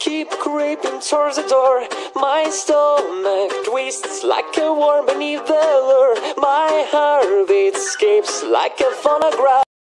keep creeping towards the door. My stomach twists like a worm beneath the lure. My heartbeat escapes like a phonograph.